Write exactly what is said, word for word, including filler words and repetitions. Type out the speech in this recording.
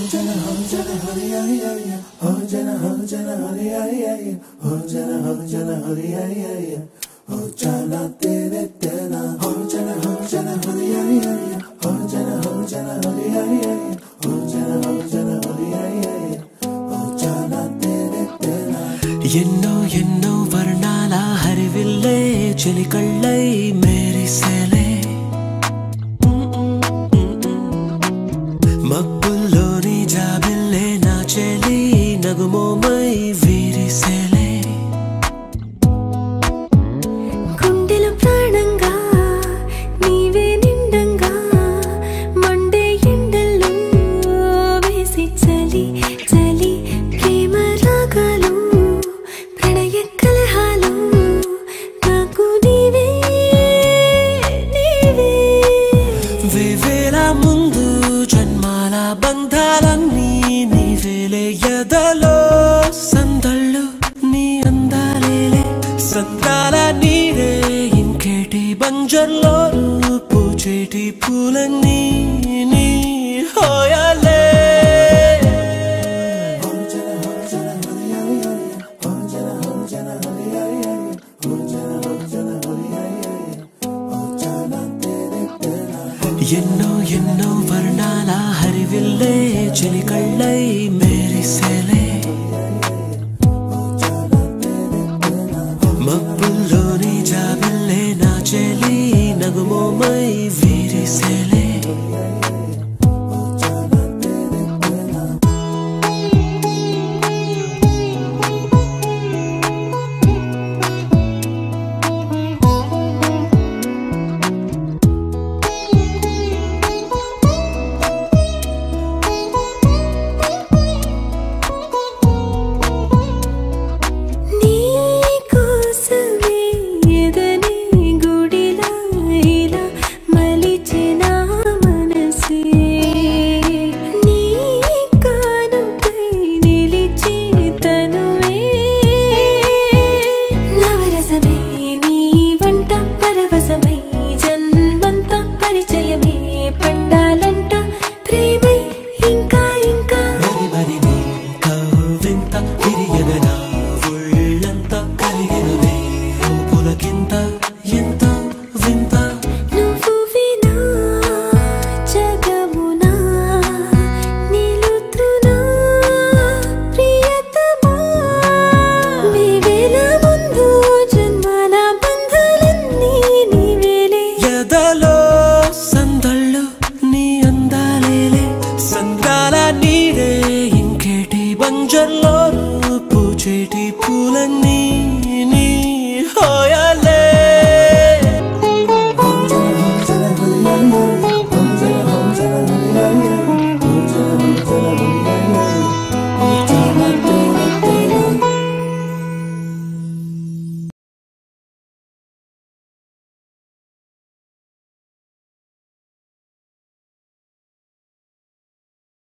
ఎన్నో ఎన్నో వర్ణాల హరివిల్లే చెలికళ్ళై మేరిసేలే మబ్బుల్లోని జాబిల్లే నా చెలి నగుమోమై వీరిసేలే గుండెల ప్రాణంగా నీవే నిండంగా మండే ఎండల్లో వేసి చలి చలి ప్రేమ రాగాలు ముందు జన్మాల బంధాలన్నీ నీవేలే ఎదలో సందళ్ళు నీ అందాలేలే సందాల నీరే ఇంకేటి బంజర్లో పూచేటి పూలన్నీ నీ హోయాలే ఎన్నో ఎన్నో వర్ణాల హరివిల్లే చెలికళ్ళై మేరిసేలే మబ్బుల్లోని జాబిల్లే నా చెలి నగుమోమై వీరిసేలే బంజర్లో పూచేటి పూలన్నీ